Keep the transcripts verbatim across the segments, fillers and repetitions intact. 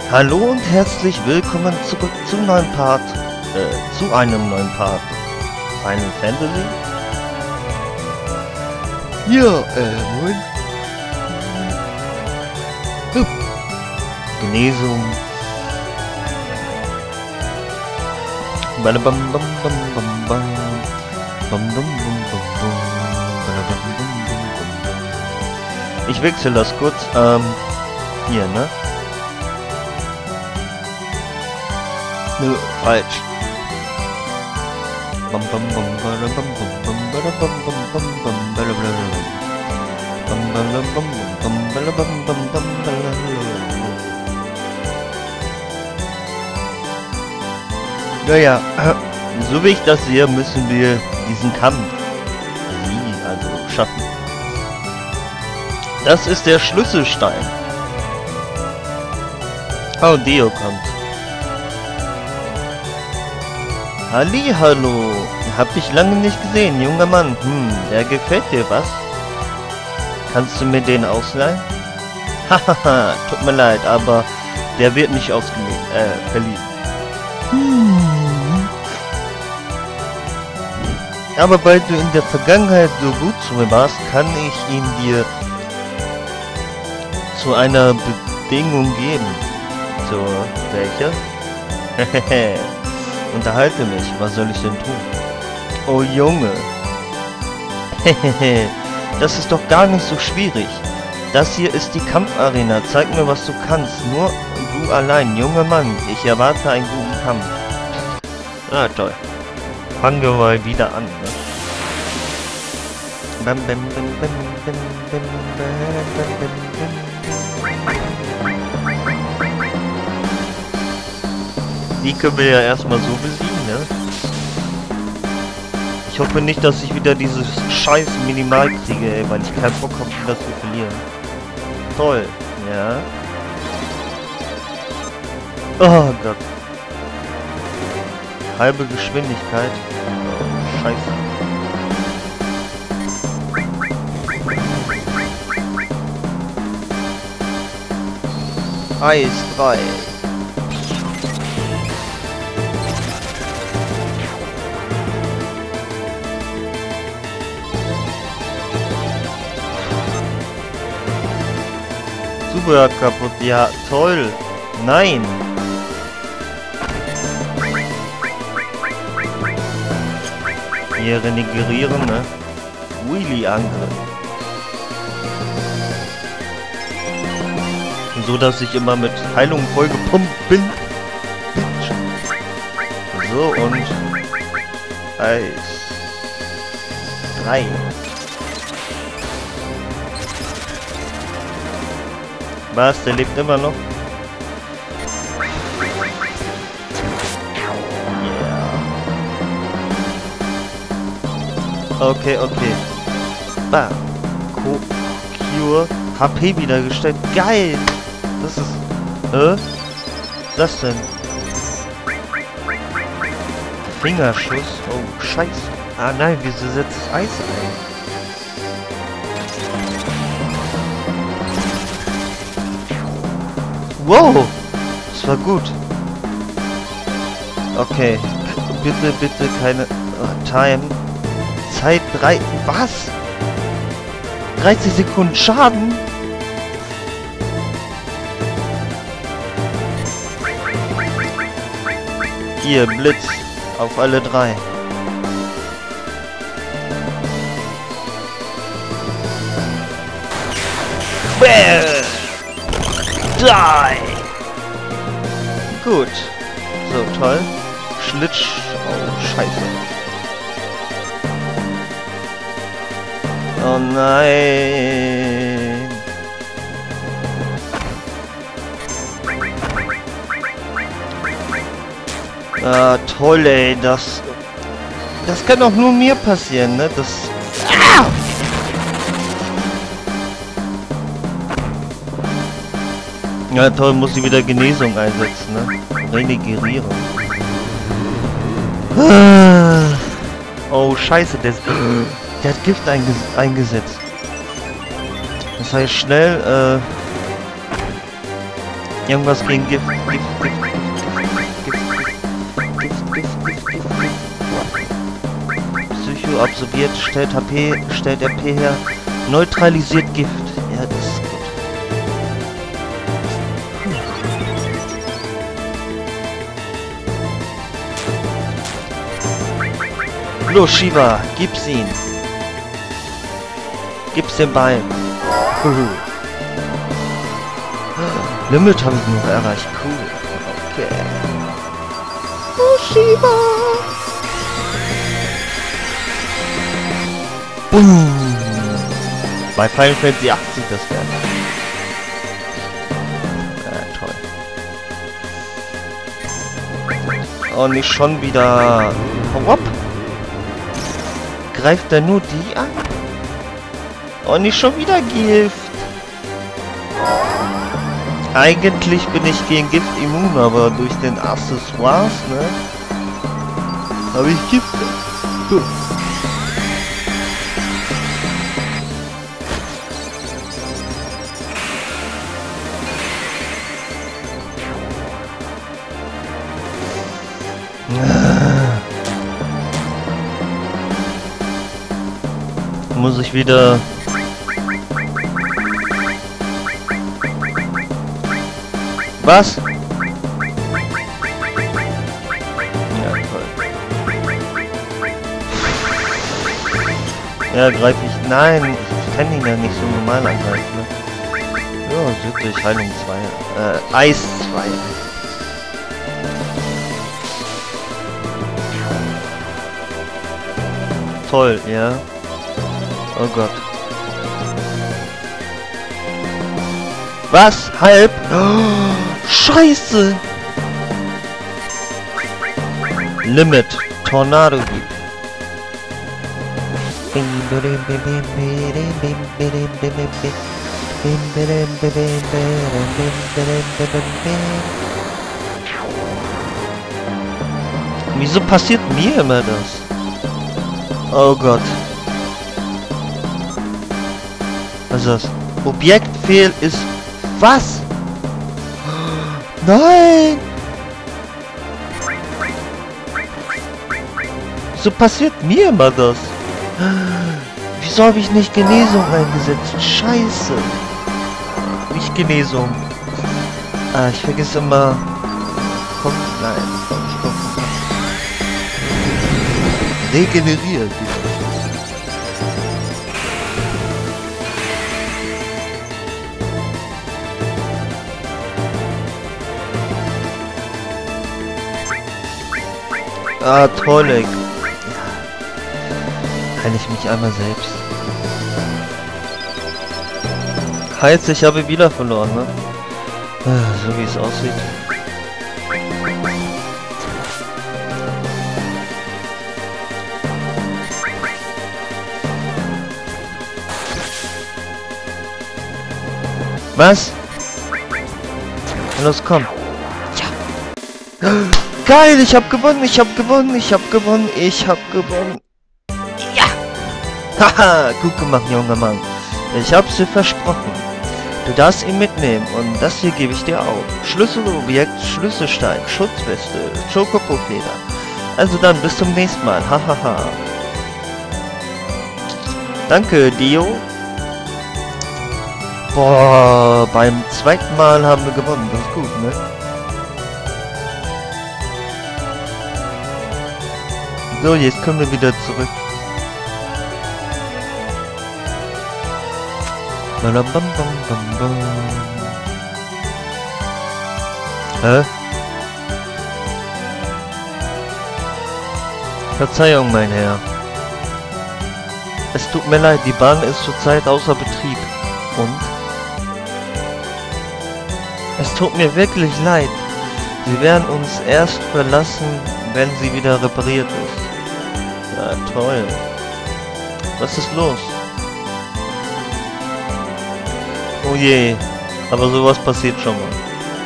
Hallo und herzlich willkommen zurück zum neuen Part, äh, zu einem neuen Part Final Fantasy. Ja, äh, moin. Hup. Genesung. Badabam bam bam bam bam. Bam bam bam bam bam. Badabam bam bam bam bam. Ich wechsle das kurz, ähm, hier, ne? Nö, falsch. Bam bam bam bam bam bam bam bam bam bam bam bam bam bam bam bam. Naja, so wie ich das sehe, müssen wir diesen Kampf siegen, also schaffen. Das ist der Schlüsselstein. Oh, Dio kommt. Hallihallo, hab dich lange nicht gesehen, junger Mann. Hm, der gefällt dir was? Kannst du mir den ausleihen? Hahaha, tut mir leid, aber der wird nicht ausgeliehen, äh, verliehen. Hm. Aber weil du in der Vergangenheit so gut zu mir warst, kann ich ihn dir zu einer Bedingung geben. So, welche? Hehehe. Unterhalte mich, was soll ich denn tun? Oh Junge. Hehehe, das ist doch gar nicht so schwierig. Das hier ist die Kampfarena. Zeig mir, was du kannst. Nur du allein, junger Mann. Ich erwarte einen guten Kampf. Ah, toll. Fangen wir mal wieder an, ne? Bam, bam, bam, bam, bam, bam, bam, bam, bam. Die können wir ja erstmal so besiegen, ne? Ich hoffe nicht, dass ich wieder dieses scheiß Minimal kriege, ey, weil ich keinen Bock habe, das zu verlieren. Toll, ja. Oh Gott. Halbe Geschwindigkeit. Oh, scheiße. Eis drei. Super kaputt, ja, toll. Nein. Hier renegerieren, ne? Wheelie-Angriff. So, dass ich immer mit Heilung vollgepumpt bin. So, und Eis. Drei. Was? Der lebt immer noch? Yeah. Okay, okay. Bah. Co Cure. H P wiedergestellt. Geil! Das ist... Äh? Was ist das denn? Fingerschuss. Oh, scheiße. Ah nein, wieso setzt das Eis ein? Wow! Das war gut. Okay. Bitte, bitte keine... Oh, Time. Zeit drei... Was? dreißig Sekunden Schaden? Hier, Blitz. Auf alle drei. Bäh! Die! Gut. So, toll. Schlitsch... Oh, scheiße. Oh nein. Ah, toll, ey. Das... Das kann doch nur mir passieren, ne? Das... Ah! Ja, toll, muss ich wieder Genesung einsetzen, ne? Renegerieren. Oh, scheiße, der, der hat Gift einges eingesetzt. Das heißt, schnell, äh... Irgendwas gegen Gift, Gift, Gift, Gift, Gift, Gift, Gift, Gift, Gift, Gift. Psycho absorbiert, stellt H P, stellt R P her, neutralisiert Gift. Ja, das ist gut. Los, Shiva, gib's ihn. Gib's dem Bein. Limit habe ich noch erreicht. Cool. Okay. Oh, Shiva. Boom. Bei Final Fantasy achtzig das wäre. Ja, toll. Oh, nicht schon wieder. Hopp. Greift er nur die an? Oh, nicht schon wieder Gift. Eigentlich bin ich gegen Gift immun, aber durch den Accessoires, ne? Habe ich Gift. Puh. Muss ich wieder... Was? Ja, toll. Ja, greife ich... Nein, ich, ich kann ihn ja nicht so normal angreifen, ne? Ja, südlich Heilung zwei. Äh, Eis zwei. Toll, ja. Oh Gott. Was? Halb? Oh, Scheiße! Limit. Tornado Hieb. Wieso passiert mir immer das? Oh Gott. Was ist das? Objektfehl ist... Was? Nein! So passiert mir immer das. Wieso habe ich nicht Genesung eingesetzt? Scheiße. Nicht Genesung. Ah, ich vergesse immer... Komm, nein. Komm, komm, komm. Regeneriert. Ah, toll. Ja. Heile ich mich einmal selbst. Heißt, ich habe wieder verloren, ne? Ah, so wie es aussieht. Was? Los, komm. Ja. Geil, ich hab gewonnen, ich hab gewonnen, ich hab gewonnen, ich hab gewonnen. Ja! Haha, gut gemacht, junger Mann. Ich hab's dir versprochen. Du darfst ihn mitnehmen und das hier gebe ich dir auch. Schlüsselobjekt, Schlüsselstein, Schutzweste, Chocobo-Feder. Also dann, bis zum nächsten Mal. Hahaha. Danke, Dio. Boah, beim zweiten Mal haben wir gewonnen. Das ist gut, ne? So, jetzt können wir wieder zurück. Hä? Verzeihung, mein Herr. Es tut mir leid, die Bahn ist zurzeit außer Betrieb. Und? Es tut mir wirklich leid. Sie werden uns erst verlassen, wenn sie wieder repariert ist. Ja, toll. Was ist los? Oh je, aber sowas passiert schon mal.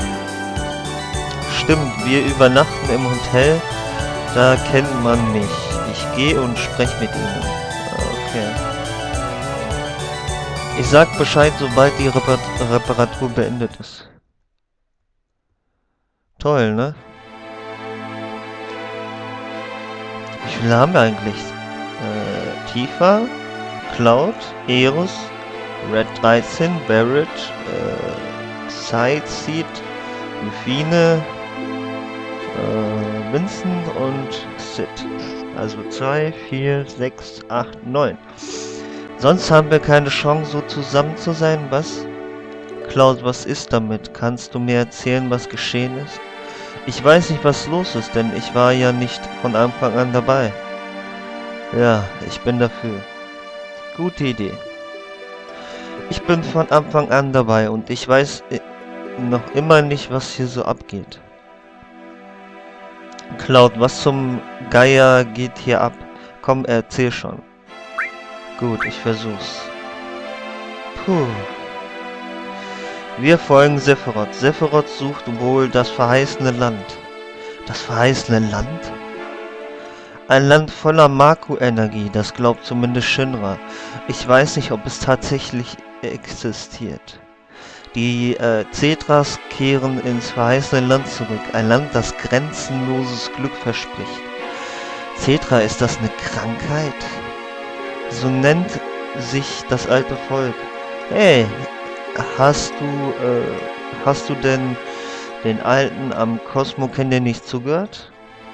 Stimmt, wir übernachten im Hotel, da kennt man mich. Ich gehe und spreche mit ihnen. Okay. Ich sag Bescheid, sobald die Repar- Reparatur beendet ist. Toll, ne? Wie viele haben wir eigentlich? Äh, Tifa, Cloud, Eris, Red dreizehn, Barret, äh, Sightseed, Lufine, äh, Vincent und Sid. Also zwei, vier, sechs, acht, neun. Sonst haben wir keine Chance, so zusammen zu sein, was? Cloud, was ist damit? Kannst du mir erzählen, was geschehen ist? Ich weiß nicht, was los ist, denn ich war ja nicht von Anfang an dabei. Ja, ich bin dafür. Gute Idee. Ich bin von Anfang an dabei und ich weiß noch immer nicht, was hier so abgeht. Cloud, was zum Geier geht hier ab? Komm, erzähl schon. Gut, ich versuch's. Puh. Wir folgen Sephiroth. Sephiroth sucht wohl das verheißene Land. Das verheißene Land? Ein Land voller Maku-Energie, das glaubt zumindest Shinra. Ich weiß nicht, ob es tatsächlich existiert. Die äh, Zetras kehren ins verheißene Land zurück. Ein Land, das grenzenloses Glück verspricht. Cetra, ist das eine Krankheit? So nennt sich das alte Volk. Hey, hast du, äh, hast du denn den Alten am Cosmo-Canyon nicht zugehört?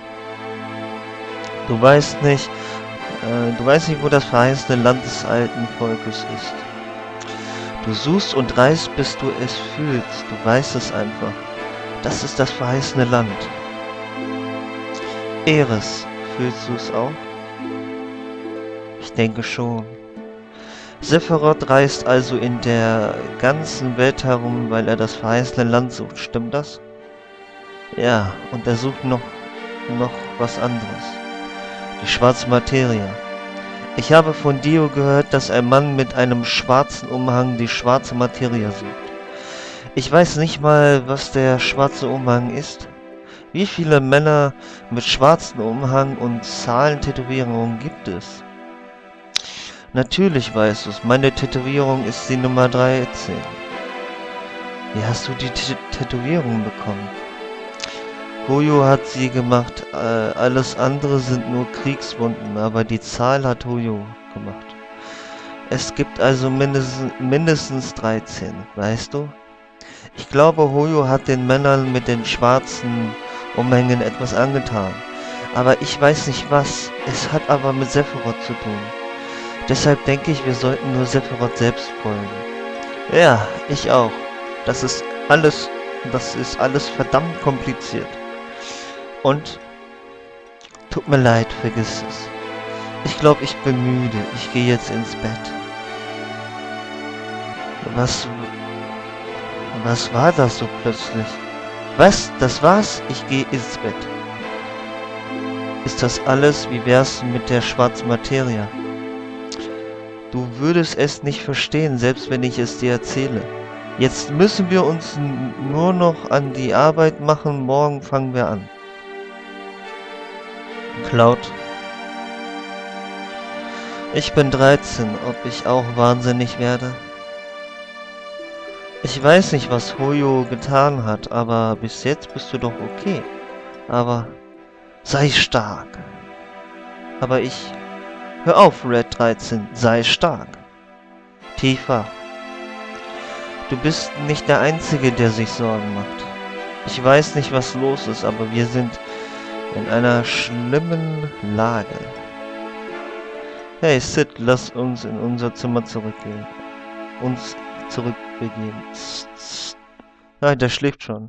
Du weißt nicht, äh, du weißt nicht, wo das verheißene Land des alten Volkes ist. Du suchst und reist, bis du es fühlst. Du weißt es einfach. Das ist das verheißene Land. Eris, fühlst du es auch? Ich denke schon. Sephiroth reist also in der ganzen Welt herum, weil er das verheißene Land sucht. Stimmt das? Ja, und er sucht noch, noch was anderes. Die schwarze Materie. Ich habe von Dio gehört, dass ein Mann mit einem schwarzen Umhang die schwarze Materie sucht. Ich weiß nicht mal, was der schwarze Umhang ist. Wie viele Männer mit schwarzem Umhang und Zahlentätowierungen gibt es? Natürlich weißt du es. Meine Tätowierung ist die Nummer dreizehn. Wie hast du die T Tätowierung bekommen? Hoyo hat sie gemacht. Äh, alles andere sind nur Kriegswunden, aber die Zahl hat Hoyo gemacht. Es gibt also mindestens, mindestens dreizehn, weißt du? Ich glaube, Hoyo hat den Männern mit den schwarzen Umhängen etwas angetan. Aber ich weiß nicht was. Es hat aber mit Sephiroth zu tun. Deshalb denke ich, wir sollten nur Sephiroth selbst folgen. Ja, ich auch. Das ist alles, das ist alles verdammt kompliziert. Und, tut mir leid, vergiss es. Ich glaube, ich bin müde. Ich gehe jetzt ins Bett. Was, was war das so plötzlich? Was? Das war's? Ich gehe ins Bett. Ist das alles? Wie wär's mit der schwarzen Materie? Du würdest es nicht verstehen, selbst wenn ich es dir erzähle. Jetzt müssen wir uns nur noch an die Arbeit machen. Morgen fangen wir an. Cloud. Ich bin dreizehn, ob ich auch wahnsinnig werde? Ich weiß nicht, was Hoyo getan hat, aber bis jetzt bist du doch okay. Aber sei stark. Aber ich... Hör auf, Red dreizehn, sei stark. Tifa. Du bist nicht der Einzige, der sich Sorgen macht. Ich weiß nicht, was los ist, aber wir sind in einer schlimmen Lage. Hey Sid, lass uns in unser Zimmer zurückgehen. Uns zurückbegeben. Nein, der schläft schon.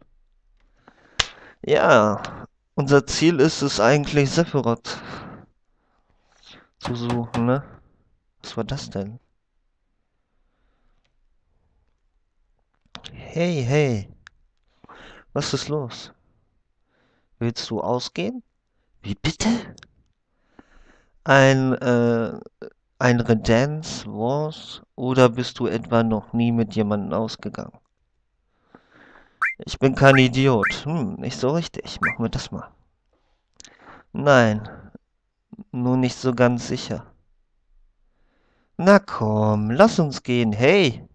Ja, unser Ziel ist es eigentlich, Sephiroth zu suchen, ne? Was war das denn? Hey, hey. Was ist los? Willst du ausgehen? Wie bitte? Ein, äh, ein Redance Wars? Oder bist du etwa noch nie mit jemandem ausgegangen? Ich bin kein Idiot. Hm, nicht so richtig. Machen wir das mal. Nein. Nur nicht so ganz sicher. Na komm, lass uns gehen. Hey!